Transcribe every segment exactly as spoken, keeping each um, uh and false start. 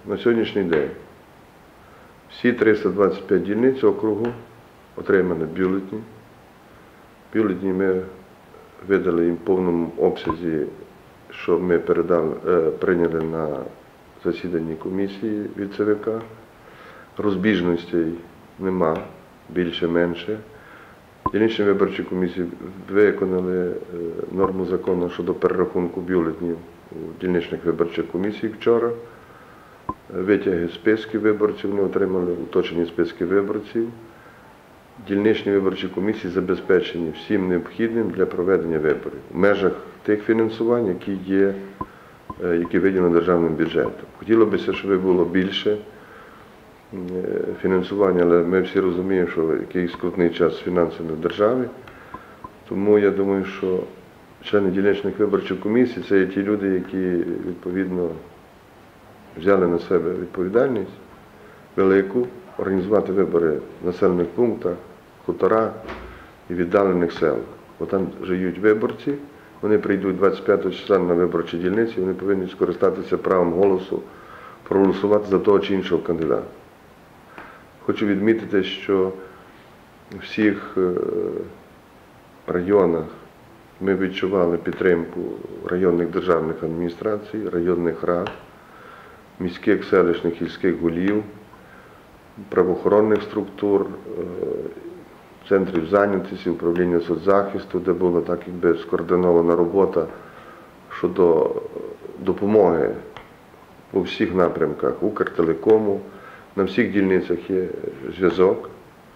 на сьогоднішній день всі триста двадцять п'ять дільниць округу отримали бюлетні. Бюлетні ми видали їм в повному обсязі, що ми передали, прийняли на засіданні комісії від Це Ве Ка. Розбіжностей нема, більше-менше. Дільничні виборчі комісії виконали норму закону щодо перерахунку бюлетнів у дільничних виборчих комісій вчора. Витяги списків виборців вони отримали, уточнені списки виборців. Дільничні виборчі комісії забезпечені всім необхідним для проведення виборів в межах тих фінансувань, які є, які виділені державним бюджетом. Хотілося б, щоб було більше фінансування, але ми всі розуміємо, що який скрутний час з фінансами в державі. Тому я думаю, що члени дільничних виборчих комісій – це є ті люди, які відповідно взяли на себе відповідальність велику, організувати вибори в населених пунктах, хуторах і віддалених селах. Бо там живуть виборці, вони прийдуть двадцять п'ятого числа на виборчі дільниці, вони повинні скористатися правом голосу, проголосувати за того чи іншого кандидата. Хочу відмітити, що в всіх районах ми відчували підтримку районних державних адміністрацій, районних рад, міських, селищних, сільських голів, правоохоронних структур, центрів зайнятості, управління соцзахисту, де була так якби скоординована робота щодо допомоги у всіх напрямках Укртелекому. На всіх дільницях є зв'язок.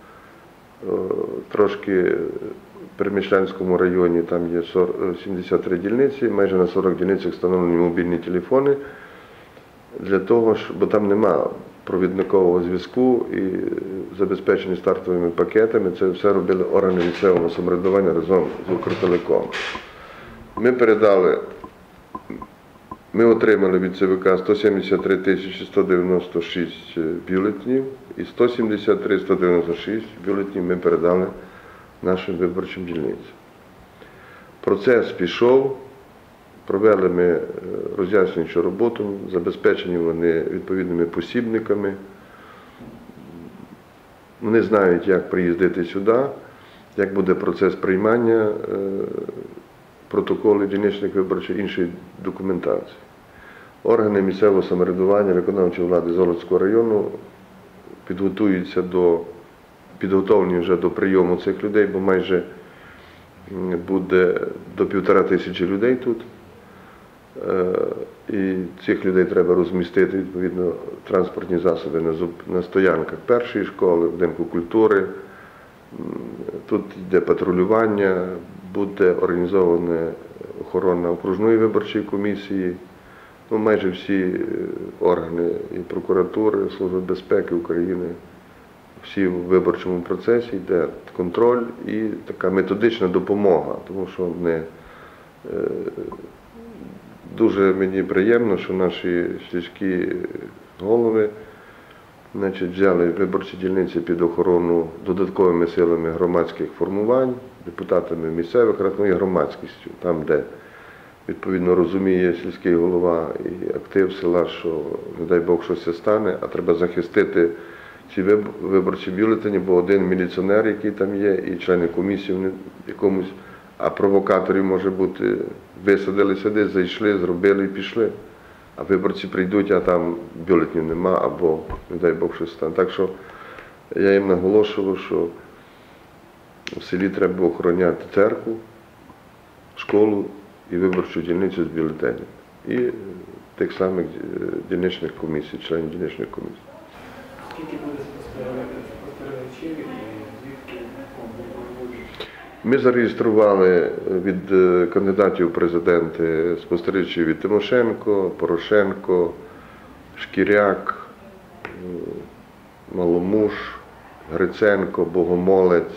Трошки в Перемишлянському районі там є сімдесят три дільниці, майже на сорок дільницях встановлені мобільні телефони, для того, бо там немає провідникового зв'язку і забезпечені стартовими пакетами. Це все робили органи місцевого самоврядування разом з Укртелекомом. Ми передали, ми отримали від Це Ве Ка сто сімдесят три тисячі сто дев'яносто шість бюлетнів і сто сімдесят три тисячі сто дев'яносто шість бюлетнів ми передали нашим виборчим дільницям. Процес пішов, провели ми роз'яснюючу роботу, забезпечені вони відповідними посібниками. Вони знають, як приїздити сюди, як буде процес приймання протоколів дільничних виборчих, іншої документації. Органи місцевого самоврядування, виконавчої влади Золотського району підготуються до, підготовлені вже до прийому цих людей, бо майже буде до півтора тисячі людей тут. І цих людей треба розмістити, відповідно, транспортні засоби на, зуб, на стоянках першої школи, в будинку культури. Тут йде патрулювання, буде організована охорона окружної виборчої комісії, ну, майже всі органи і прокуратури, Служби безпеки України, всі в виборчому процесі йде контроль і така методична допомога, тому що не дуже мені приємно, що наші сільські голови, значить, взяли виборчі дільниці під охорону додатковими силами громадських формувань, депутатами місцевих рад, ну і громадськістю, там, де відповідно розуміє сільський голова і актив села, що, не дай Бог, щось стане, а треба захистити ці виборчі бюлетені, бо один міліціонер, який там є, і члени комісії в якомусь, а провокаторів, може бути, висадили сюди, зайшли, зробили і пішли. А виборці прийдуть, а там бюлетнів нема, або, не дай Бог, щось стане. Так що я їм наголошував, що в селі треба охороняти церкву, школу і виборчу дільницю з бюлетенів. І тих самих дільничних комісій, членів дільничних комісій. Скільки буде спостерігачів і звідки будуть? Ми зареєстрували від кандидатів у президенти спостерігачів від Тимошенко, Порошенко, Шкіряк, Маломуш, Гриценко, Богомолець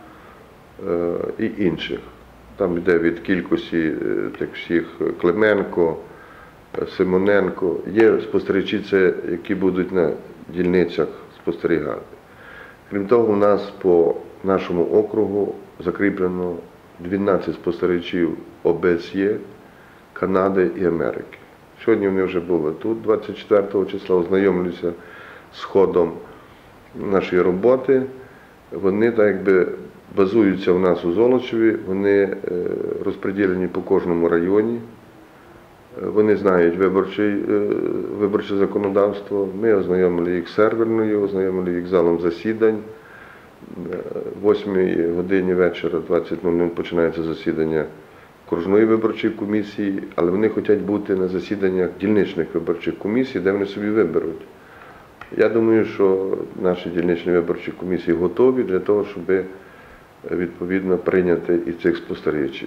і інших. Там йде від кількості тих всіх Клименко, Симоненко. Є спостерігачі, це, які будуть на дільницях спостерігати. Крім того, у нас по нашому округу закріплено дванадцять спостерігачів О Б С Є, Канади і Америки. Сьогодні вони вже були тут, двадцять четвертого числа, ознайомлюся з ходом нашої роботи. Вони так якби базуються у нас у Золочеві, вони розподілені по кожному районі. Вони знають виборче, виборче законодавство. Ми ознайомили їх з серверною, ознайомили їх з залом засідань. О восьмій годині вечора, двадцять нуль нуль, починається засідання окружної виборчої комісії, але вони хочуть бути на засіданнях дільничних виборчих комісій, де вони собі виберуть. Я думаю, що наші дільничні виборчі комісії готові для того, щоб відповідно прийняти і цих спостерігачів.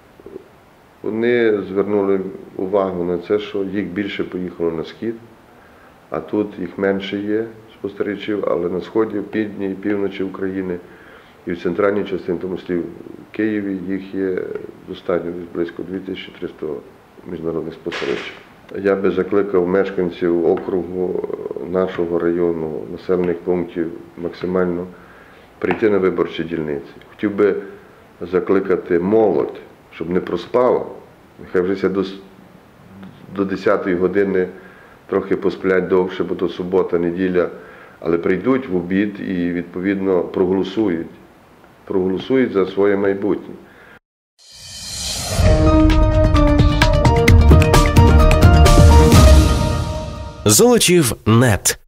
Вони звернули увагу на це, що їх більше поїхало на схід, а тут їх менше є спостерігачів, але на сході, в півдні і півночі України і в центральній частині, в тому числі в Києві, їх є достатньо, близько дві тисячі триста міжнародних спостерігачів. Я би закликав мешканців округу, нашого району, населених пунктів максимально прийти на виборчі дільниці. Хотів би закликати молодь, щоб не проспала, нехай вже до, до десятої години трохи посплять довше, бо то субота, неділя, але прийдуть в обід і відповідно проголосують. Проголосують за своє майбутнє. Золочів.нет